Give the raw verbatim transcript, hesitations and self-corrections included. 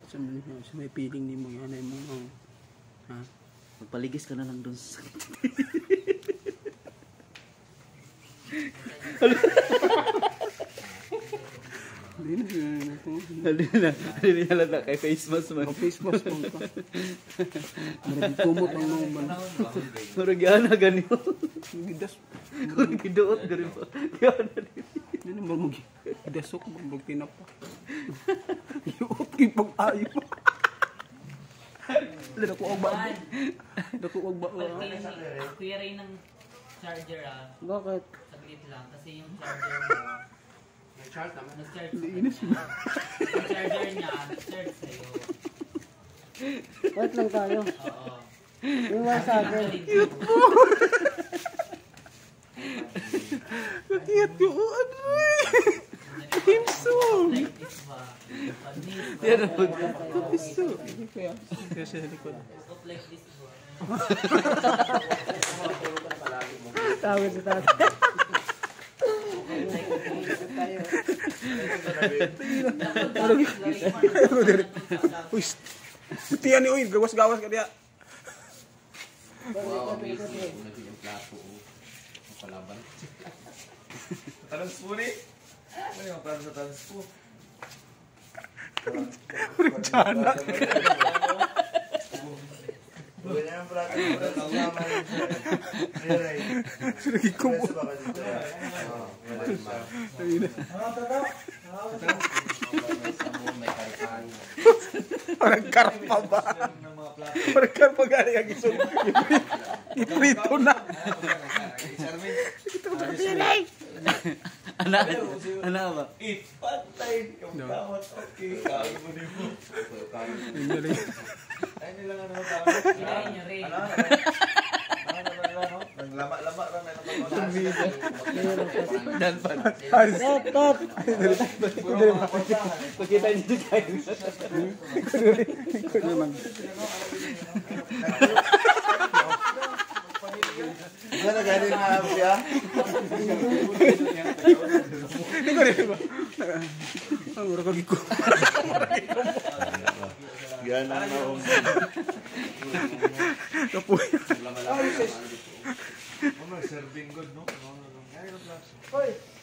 Sa may, sa may piling ni mo yan ay mo. Oh. Ha? Magpaligis ka na lang dun sa... Hindi na. Hindi na. Hindi na lang na kay face mask man. Face mask mo ka. Marami kumot ang mga man. Maragyan na ganyo. Gidas. Kung gidoot ganyo pa. Yan na din. Hindi na marmog. Gidasok. Marmog tinapa. Iuot kipag ayo. Dako og ba? Dako og ba? Kuya rin ng charger ah. Bakit? Saglit lang kasi yung charger mo nag-charge naman. Nag-charge Inis mo. Yung charger niya nag-charge sa'yo. Wait lang tayo. Oo. Yung mga sa akin. Cute mo! Cute ko! Ano eh? Himso! Like this ba? Yan ang Himso! Kaya kaya siya sa likod. Up like this ba? Tawid sa tatay. Uy! Putihan ni Uy! Gawas-gawas ka diya! Wow, amazing. Nagiging plato. Palaban. Transpo ni? Ano yung para sa transpo? Rujana! Buwan na yung plato. Ang naman. Ayan. Lagi ko mo. Parang karpa ba? Parang karpa gani ang iso. Iprito na. Anak, anak ba? Ipantay. Kamutawat. Okay. Kaano mo din mo. Ay nilang ano tawag. Kinain niya rin. Ano? Ano naman ano? Naglama-lama lang na naman. Dan pa. Tot, tot. Pakita niyo kayo. Ikaw naman. Ano galing na siya? Ikaw rin ba? Ang mura kagi ko. Yan ang naong. Kapuya. Ano, serving good, no? Ay, no,